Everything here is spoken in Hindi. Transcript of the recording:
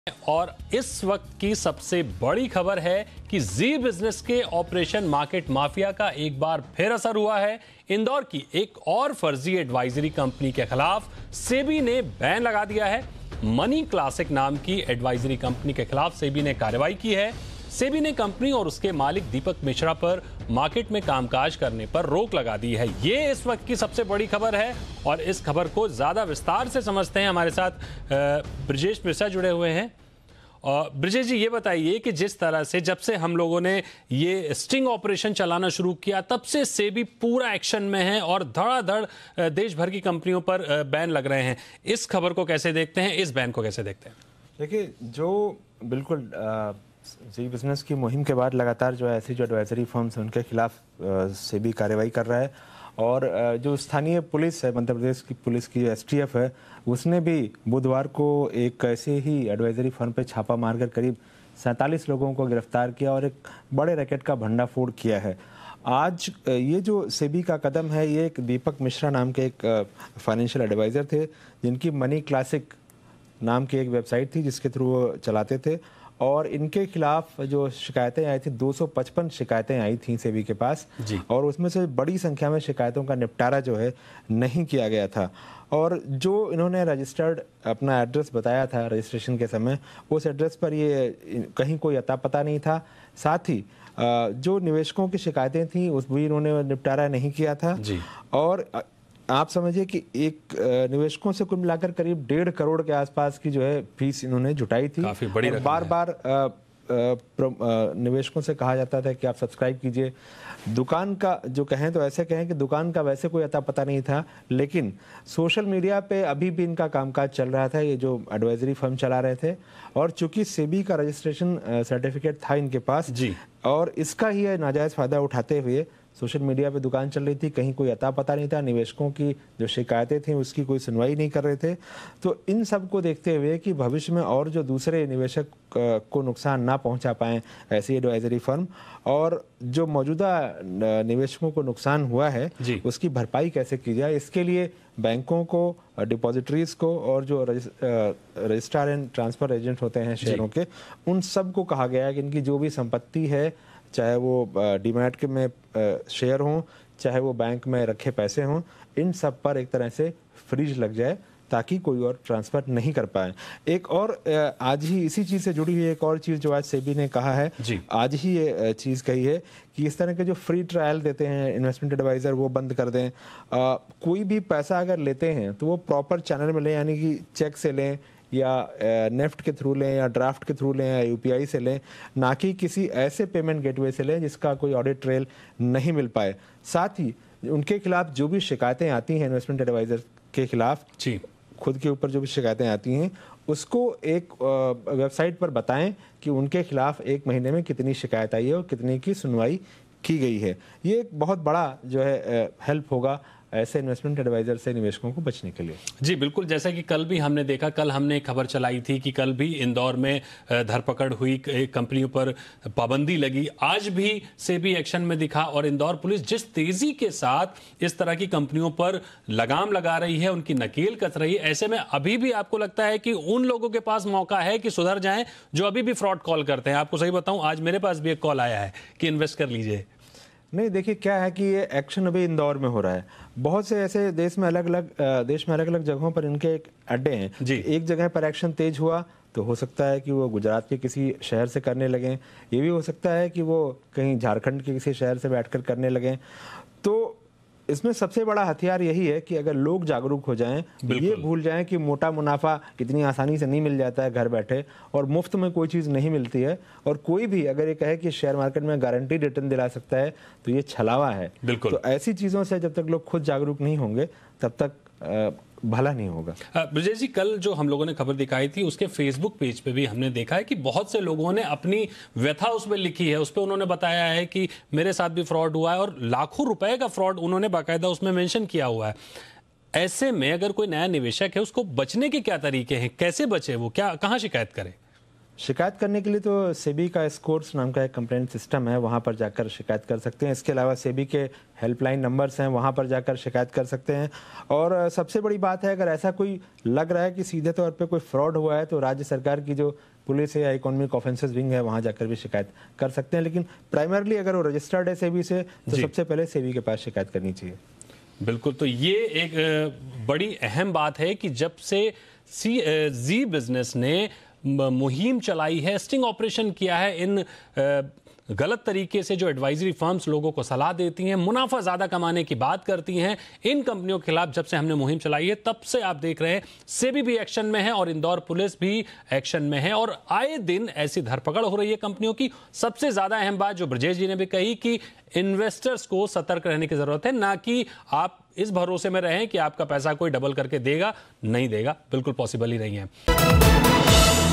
और इस वक्त की सबसे बड़ी खबर है कि जी बिजनेस के ऑपरेशन मार्केट माफिया का एक बार फिर असर हुआ है। इंदौर की एक और फर्जी एडवाइजरी कंपनी के खिलाफ सेबी ने बैन लगा दिया है। मनी क्लासिक नाम की एडवाइजरी कंपनी के खिलाफ सेबी ने कार्रवाई की है। सेबी ने कंपनी और उसके मालिक दीपक मिश्रा पर मार्केट में कामकाज करने पर रोक लगा दी है। ये इस वक्त की सबसे बड़ी खबर है और इस खबर को ज्यादा विस्तार से समझते हैं। हमारे साथ ब्रजेश मिश्रा जुड़े हुए हैं। और ब्रजेश जी, ये बताइए कि जिस तरह से जब से हम लोगों ने ये स्टिंग ऑपरेशन चलाना शुरू किया तब से सेबी पूरा एक्शन में है और धड़ाधड़ देश भर की कंपनियों पर बैन लग रहे हैं। इस खबर को कैसे देखते हैं, इस बैन को कैसे देखते हैं? देखिए, जो बिल्कुल जी बिजनेस की मुहिम के बाद लगातार जो ऐसी जो एडवाइजरी फर्म्स हैं उनके खिलाफ सेबी कार्रवाई कर रहा है। और जो स्थानीय पुलिस है, मध्य प्रदेश की पुलिस की एसटीएफ है, उसने भी बुधवार को एक ऐसे ही एडवाइजरी फर्म पे छापा मारकर करीब 47 लोगों को गिरफ्तार किया और एक बड़े रैकेट का भंडाफोड़ किया है। आज ये जो सेबी का कदम है, ये एक दीपक मिश्रा नाम के एक फाइनेंशियल एडवाइज़र थे, जिनकी मनी क्लासिक नाम की एक वेबसाइट थी जिसके थ्रू वो चलाते थे। और इनके खिलाफ जो शिकायतें आई थी, 255 शिकायतें आई थी सेबी के पास, और उसमें से बड़ी संख्या में शिकायतों का निपटारा जो है नहीं किया गया था। और जो इन्होंने रजिस्टर्ड अपना एड्रेस बताया था रजिस्ट्रेशन के समय, उस एड्रेस पर ये कहीं कोई अता पता नहीं था। साथ ही जो निवेशकों की शिकायतें थी उस भी इन्होंने निपटारा नहीं किया था। और आप समझिए कि एक निवेशकों से कुल मिलाकर करीब 1.5 करोड़ के आसपास की जो है फीस इन्होंने जुटाई थी। काफी बड़ी रकम है। बार बार निवेशकों से कहा जाता था कि आप सब्सक्राइब कीजिए। दुकान का जो कहें तो ऐसे कहें कि दुकान का वैसे कोई अता पता नहीं था, लेकिन सोशल मीडिया पे अभी भी इनका कामकाज चल रहा था, ये जो एडवाइजरी फर्म चला रहे थे। और चूंकि सेबी का रजिस्ट्रेशन सर्टिफिकेट था इनके पास और इसका ही नाजायज फायदा उठाते हुए सोशल मीडिया पे दुकान चल रही थी, कहीं कोई अता पता नहीं था। निवेशकों की जो शिकायतें थी उसकी कोई सुनवाई नहीं कर रहे थे। तो इन सब को देखते हुए कि भविष्य में और जो दूसरे निवेशक को नुकसान ना पहुंचा पाएं ऐसी एडवाइजरी फर्म, और जो मौजूदा निवेशकों को नुकसान हुआ है उसकी भरपाई कैसे की जाए, इसके लिए बैंकों को, डिपॉजिटरीज को और जो रजिस्ट्रार एंड ट्रांसफर एजेंट होते हैं शेयरों के, उन सब को कहा गया है कि इनकी जो भी संपत्ति है, चाहे वो डीमैट के में शेयर हों, चाहे वो बैंक में रखे पैसे हों, इन सब पर एक तरह से फ्रीज लग जाए ताकि कोई और ट्रांसफर नहीं कर पाए। एक और आज ही इसी चीज़ से जुड़ी हुई एक और चीज़ जो आज सेबी ने कहा है, आज ही ये चीज़ कही है कि इस तरह के जो फ्री ट्रायल देते हैं इन्वेस्टमेंट एडवाइज़र, वो बंद कर दें। कोई भी पैसा अगर लेते हैं तो वो प्रॉपर चैनल में लें, यानी कि चेक से लें या नेफ्ट के थ्रू लें या ड्राफ्ट के थ्रू लें या यूपीआई से लें, ना कि किसी ऐसे पेमेंट गेटवे से लें जिसका कोई ऑडिट ट्रेल नहीं मिल पाए। साथ ही उनके खिलाफ जो भी शिकायतें आती हैं इन्वेस्टमेंट एडवाइज़र के खिलाफ, खुद के ऊपर जो भी शिकायतें आती हैं, उसको एक वेबसाइट पर बताएं कि उनके खिलाफ 1 महीने में कितनी शिकायत आई है और कितनी की सुनवाई की गई है। ये एक बहुत बड़ा जो है हेल्प होगा ऐसे इन्वेस्टमेंट एडवाइजर से निवेशकों को बचने के लिए। जी बिल्कुल, जैसा कि कल भी हमने देखा, कल हमने एक खबर चलाई थी कि कल भी इंदौर में धरपकड़ हुई, कंपनियों पर पाबंदी लगी। आज भी सेबी एक्शन में दिखा और इंदौर पुलिस जिस तेजी के साथ इस तरह की कंपनियों पर लगाम लगा रही है, उनकी नकेल कस रही है, ऐसे में अभी भी आपको लगता है कि उन लोगों के पास मौका है कि सुधर जाएं जो अभी भी फ्रॉड कॉल करते हैं? आपको सही बताऊं, आज मेरे पास भी एक कॉल आया है कि इन्वेस्ट कर लीजिए। नहीं, देखिए क्या है कि ये एक्शन अभी इंदौर में हो रहा है। बहुत से ऐसे देश में अलग अलग जगहों पर इनके एक अड्डे हैं। एक जगह पर एक्शन तेज हुआ तो हो सकता है कि वो गुजरात के किसी शहर से करने लगें, ये भी हो सकता है कि वो कहीं झारखंड के किसी शहर से बैठकर करने लगें। तो इसमें सबसे बड़ा हथियार यही है कि अगर लोग जागरूक हो जाएं, ये भूल जाएं कि मोटा मुनाफा इतनी आसानी से नहीं मिल जाता है घर बैठे, और मुफ्त में कोई चीज़ नहीं मिलती है। और कोई भी अगर ये कहे कि शेयर मार्केट में गारंटीड रिटर्न दिला सकता है तो ये छलावा है। तो ऐसी चीज़ों से जब तक लोग खुद जागरूक नहीं होंगे तब तक भला नहीं होगा। ब्रजेश जी, कल जो हम लोगों ने खबर दिखाई थी उसके फेसबुक पेज पे भी हमने देखा है कि बहुत से लोगों ने अपनी व्यथा उसमें लिखी है। उस पर उन्होंने बताया है कि मेरे साथ भी फ्रॉड हुआ है और लाखों रुपए का फ्रॉड उन्होंने बाकायदा उसमें मेंशन किया हुआ है। ऐसे में अगर कोई नया निवेशक है, उसको बचने के क्या तरीके हैं, कैसे बचे, वो क्या, कहाँ शिकायत करे? शिकायत करने के लिए तो सेबी का स्कोर्स नाम का एक कंप्लेंट सिस्टम है, वहाँ पर जाकर शिकायत कर सकते हैं। इसके अलावा सेबी के हेल्पलाइन नंबर्स हैं, वहाँ पर जाकर शिकायत कर सकते हैं। और सबसे बड़ी बात है, अगर ऐसा कोई लग रहा है कि सीधे तौर पे कोई फ्रॉड हुआ है तो राज्य सरकार की जो पुलिस है या इकोनॉमिक ऑफेंसेस विंग है, वहां जाकर भी शिकायत कर सकते हैं। लेकिन प्राइमरली अगर वो रजिस्टर्ड है सेबी से तो सबसे पहले सेबी के पास शिकायत करनी चाहिए। बिल्कुल, तो ये एक बड़ी अहम बात है कि जब से जी बिजनेस ने मुहिम चलाई है, स्टिंग ऑपरेशन किया है, इन गलत तरीके से जो एडवाइजरी फर्म्स लोगों को सलाह देती हैं, मुनाफा ज्यादा कमाने की बात करती हैं, इन कंपनियों के खिलाफ जब से हमने मुहिम चलाई है तब से आप देख रहे हैं सेबी भी एक्शन में है और इंदौर पुलिस भी एक्शन में है और आए दिन ऐसी धरपकड़ हो रही है कंपनियों की। सबसे ज्यादा अहम बात जो ब्रजेश जी ने भी कही कि इन्वेस्टर्स को सतर्क रहने की जरूरत है, ना कि आप इस भरोसे में रहें कि आपका पैसा कोई डबल करके देगा, नहीं देगा, बिल्कुल पॉसिबल ही नहीं है।